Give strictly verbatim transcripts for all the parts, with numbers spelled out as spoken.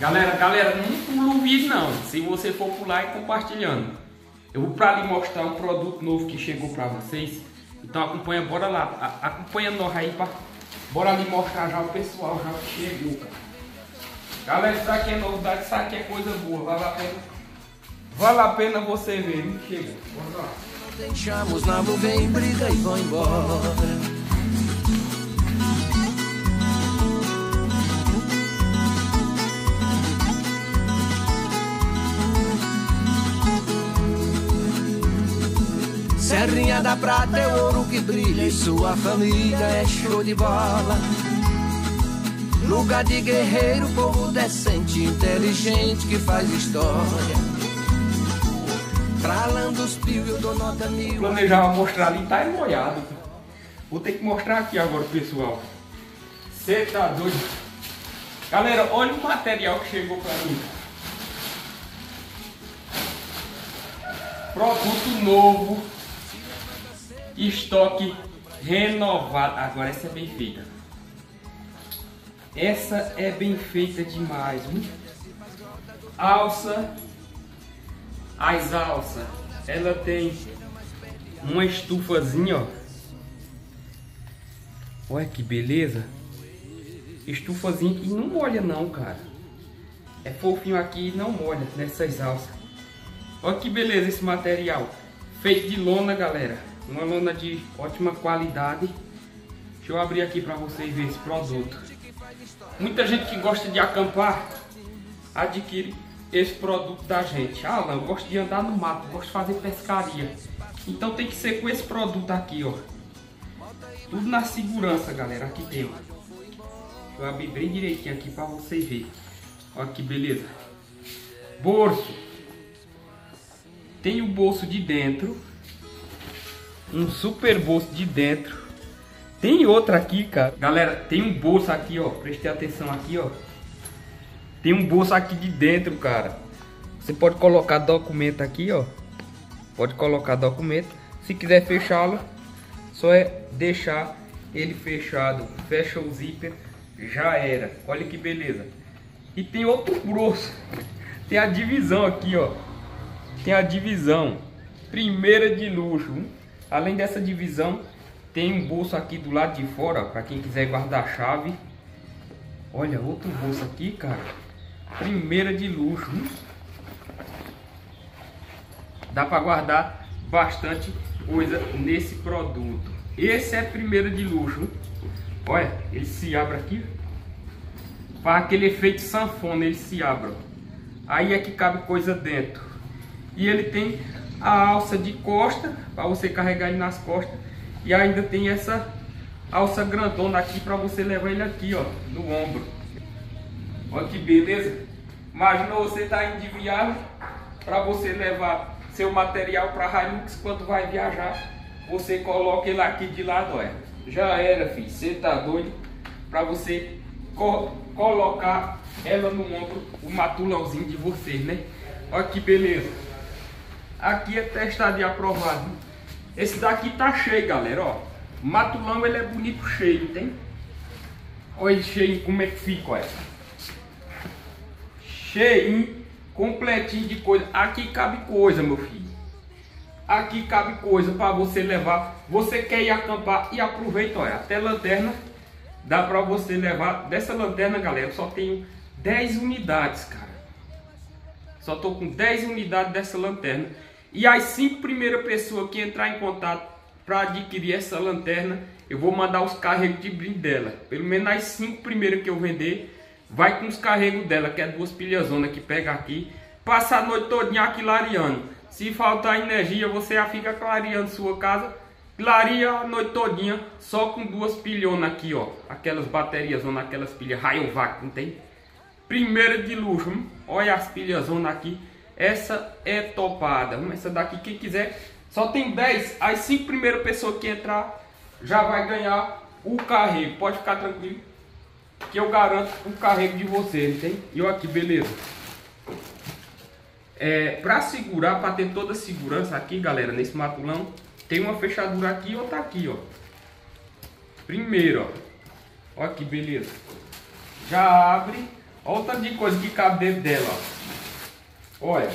Galera, galera, não pula o vídeo não, se você for pular e compartilhando. Eu vou pra ali mostrar um produto novo que chegou pra vocês. Então acompanha, bora lá, acompanha nós aí pra... Bora ali mostrar já o pessoal já que chegou, cara. Galera, isso aqui é novidade, isso aqui é coisa boa, vale a pena. Vale a pena você ver, não chega. Bora lá. Deixamos na nuvem, briga e vão embora. Serrinha da Prata é o ouro que brilha e sua família é show de bola. Lugar de guerreiro, povo decente, inteligente que faz história. Tralando os pios, eu dou nota mil. Planejava mostrar ali, tá molhado. Vou ter que mostrar aqui agora, pessoal. Você tá doido? Galera, olha o material que chegou pra mim. Produto novo. Estoque renovado. Agora essa é bem feita. Essa é bem feita demais, viu? Alça. As alças, ela tem uma estufazinha, ó. Olha que beleza. Estufazinha que não molha não, cara. É fofinho aqui e não molha nessas alças. Olha que beleza esse material. Feito de lona, galera. Uma lona de ótima qualidade. Deixa eu abrir aqui para vocês verem esse produto. Muita gente que gosta de acampar adquire esse produto da gente. Ah, não, eu gosto de andar no mato, gosto de fazer pescaria. Então tem que ser com esse produto aqui, ó. Tudo na segurança, galera. Aqui tem, ó. Deixa eu abrir bem direitinho aqui para vocês verem. Olha que beleza. Bolso. Tem o bolso de dentro. Um super bolso de dentro. Tem outra aqui, cara. Galera, tem um bolso aqui, ó. Preste atenção aqui, ó. Tem um bolso aqui de dentro, cara. Você pode colocar documento aqui, ó. Pode colocar documento. Se quiser fechá-lo, só é deixar ele fechado. Fecha o zíper, já era. Olha que beleza. E tem outro bolso. Tem a divisão aqui, ó. Tem a divisão. Primeira de luxo. Além dessa divisão, tem um bolso aqui do lado de fora, para quem quiser guardar a chave. Olha, outro bolso aqui, cara. Primeira de luxo. Dá para guardar bastante coisa nesse produto. Esse é primeira de luxo. Olha, ele se abre aqui. Faz aquele efeito sanfona, ele se abre. Aí é que cabe coisa dentro. E ele tem a alça de costa, para você carregar ele nas costas. E ainda tem essa alça grandona aqui, para você levar ele aqui, ó, no ombro. Olha que beleza. Imagina você tá indo de viagem, para você levar seu material para Hilux. Quando vai viajar, você coloca ele aqui de lado, olha. Já era, filho. Você tá doido? Para você co colocar ela no ombro, o matulãozinho de vocês, né? Olha que beleza. Aqui é testado e aprovado. Esse daqui tá cheio, galera, ó. O matulão, ele é bonito cheio, tem? Olha ele cheio, como é que fica, olha. Cheio, completinho de coisa. Aqui cabe coisa, meu filho. Aqui cabe coisa para você levar. Você quer ir acampar e aproveita, olha. Até lanterna dá para você levar. Dessa lanterna, galera, eu só tenho dez unidades, cara. Só tô com dez unidades dessa lanterna. E as cinco primeiras pessoas que entrar em contato para adquirir essa lanterna, eu vou mandar os carregos de brinde dela. Pelo menos as cinco primeiras que eu vender, vai com os carregos dela, que é duas pilhazonas que pega aqui. Passa a noite todinha aqui clareando. Se faltar energia, você já fica clareando sua casa. Clareia a noite todinha só com duas pilhonas aqui, ó. Aquelas baterias, aquelas pilhas Rayovac, não tem? Primeira de luxo, hein? Olha as pilhazonas aqui. Essa é topada. Essa daqui, quem quiser, só tem dez. As cinco primeiras pessoas que entrar já vai ganhar o carrego. Pode ficar tranquilo, que eu garanto o carrego de vocês, tem? E olha aqui, beleza. É, para segurar, para ter toda a segurança aqui, galera, nesse matulão, tem uma fechadura aqui e outra aqui, ó. Primeiro, ó. Olha que beleza. Já abre. Olha o tanto de coisa que cabe dentro dela, ó. Olha.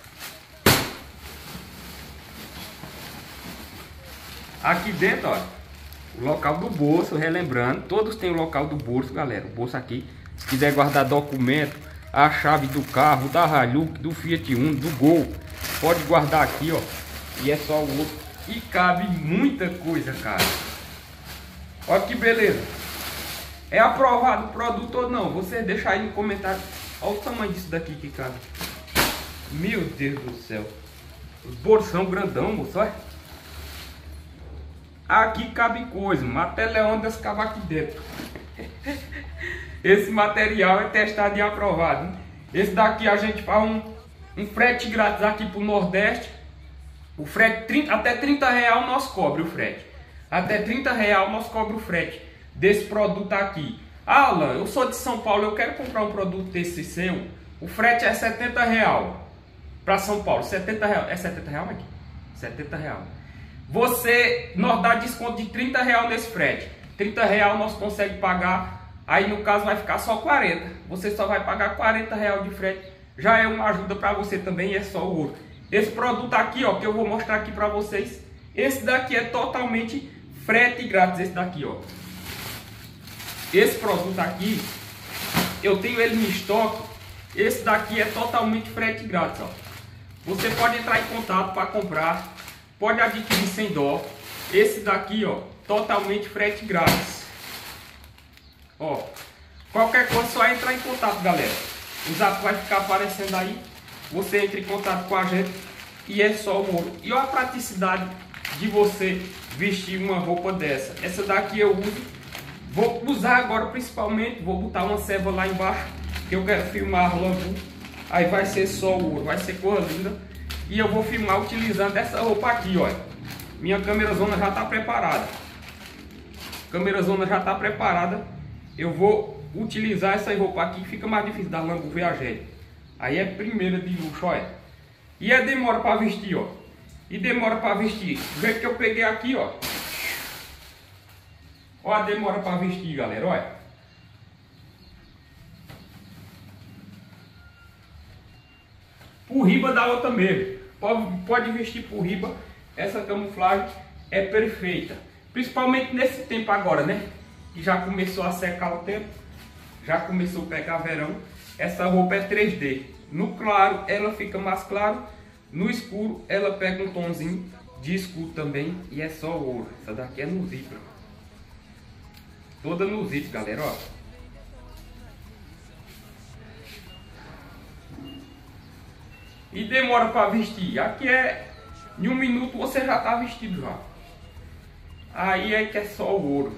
Aqui dentro, ó, o local do bolso, relembrando, todos têm o local do bolso, galera. O bolso aqui, se quiser guardar documento, a chave do carro, da Hilux, do Fiat Uno, do Gol, pode guardar aqui, ó. E é só o outro. E cabe muita coisa, cara. Olha que beleza. É aprovado o produto ou não? Você deixa aí no comentário. Olha o tamanho disso daqui que cabe. Meu Deus do céu. Os bolsão grandão, moço, olha. Aqui cabe coisa. Até Leônidas cabe aqui dentro. Esse material é testado e aprovado, hein? Esse daqui a gente faz um, um frete grátis aqui pro Nordeste. O frete, trinta, até trinta reais nós cobre o frete. Até trinta reais nós cobre o frete desse produto aqui. Ah, Alan, eu sou de São Paulo, eu quero comprar um produto desse seu. O frete é setenta reais para São Paulo. setenta reais. É setenta reais aqui? setenta reais. Você nós dá desconto de trinta reais nesse frete. trinta reais nós conseguimos pagar. Aí no caso vai ficar só quarenta. Você só vai pagar quarenta reais de frete. Já é uma ajuda para você também, é só o ouro. Esse produto aqui, ó, que eu vou mostrar aqui para vocês. Esse daqui é totalmente frete grátis, esse daqui, ó. Esse produto aqui, eu tenho ele em estoque. Esse daqui é totalmente frete grátis, ó. Você pode entrar em contato para comprar, pode adquirir sem dó. Esse daqui, ó, totalmente frete grátis. Ó, qualquer coisa só entrar em contato, galera. O zap vai ficar aparecendo aí. Você entra em contato com a gente e é só o ouro. E olha a praticidade de você vestir uma roupa dessa. Essa daqui eu uso. Vou usar agora principalmente. Vou botar uma ceva lá embaixo, que eu quero filmar logo. Aí vai ser só o ouro. Vai ser cor linda. E eu vou filmar utilizando essa roupa aqui, olha. Minha câmera zona já está preparada. Câmera zona já está preparada. Eu vou utilizar essa roupa aqui. Fica mais difícil da Lambo ver a gente. Aí é primeira de luxo, olha. E é demora para vestir, ó. E demora para vestir. Do jeito que eu peguei aqui, ó. Olha a demora para vestir, galera, olha. Por riba da outra mesmo. Pode, pode vestir por riba. Essa camuflagem é perfeita. Principalmente nesse tempo agora, né? Que já começou a secar o tempo. Já começou a pegar verão. Essa roupa é três D. No claro ela fica mais claro. No escuro ela pega um tomzinho de escuro também. E é só ouro. Essa daqui é no zíper. Toda no zíper, galera, ó. E demora para vestir. Aqui é em um minuto você já tá vestido já. Aí é que é só o ouro.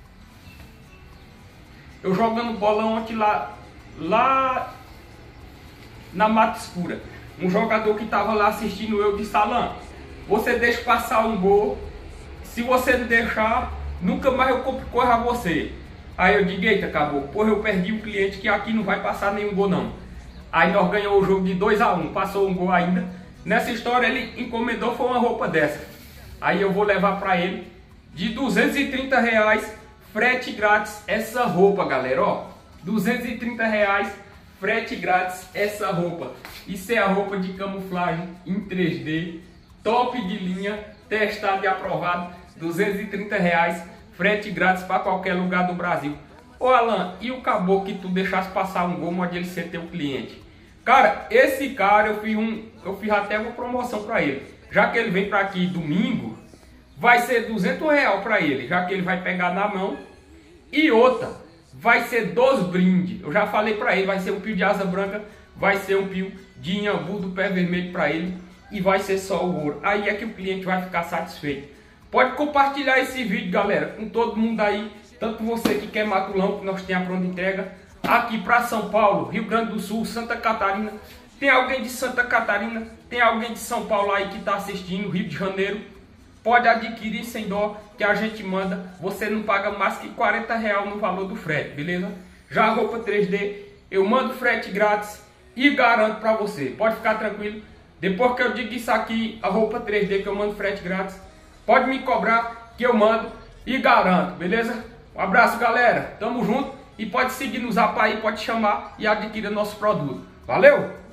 Eu jogando bola ontem lá Lá na Mata Escura, um jogador que estava lá assistindo eu disse: Alan, você deixa passar um gol. Se você não deixar, nunca mais eu compro coisa a você. Aí eu digo: eita, acabou. Porra, eu perdi um cliente que aqui não vai passar nenhum gol não. Aí nós ganhamos o jogo de dois a um. Passou um gol ainda. Nessa história ele encomendou foi uma roupa dessa. Aí eu vou levar para ele de duzentos e trinta reais, frete grátis essa roupa, galera, ó. duzentos e trinta reais, frete grátis essa roupa. Isso é a roupa de camuflagem em três D, top de linha, testado e aprovado. duzentos e trinta reais, frete grátis para qualquer lugar do Brasil. Ô Alan, e o caboclo que tu deixasse passar um gol, onde ele ser teu cliente? Cara, esse cara eu fiz, um, eu fiz até uma promoção para ele. Já que ele vem para aqui domingo, vai ser duzentos reais para ele, já que ele vai pegar na mão. E outra, vai ser dois brindes. Eu já falei para ele, vai ser um pio de asa branca, vai ser um pio de inhambu do pé vermelho para ele e vai ser só o ouro. Aí é que o cliente vai ficar satisfeito. Pode compartilhar esse vídeo, galera, com todo mundo aí, tanto você que quer matulão, que nós temos a pronta entrega, aqui para São Paulo, Rio Grande do Sul, Santa Catarina. Tem alguém de Santa Catarina, tem alguém de São Paulo aí que está assistindo, Rio de Janeiro. Pode adquirir sem dó, que a gente manda. Você não paga mais que quarenta reais no valor do frete, beleza? Já a roupa três D, eu mando frete grátis e garanto para você. Pode ficar tranquilo. Depois que eu digo isso aqui, a roupa três D que eu mando frete grátis, pode me cobrar que eu mando e garanto, beleza? Um abraço, galera. Tamo junto E pode seguir no Zap aí, pode chamar e adquirir nosso produto. Valeu!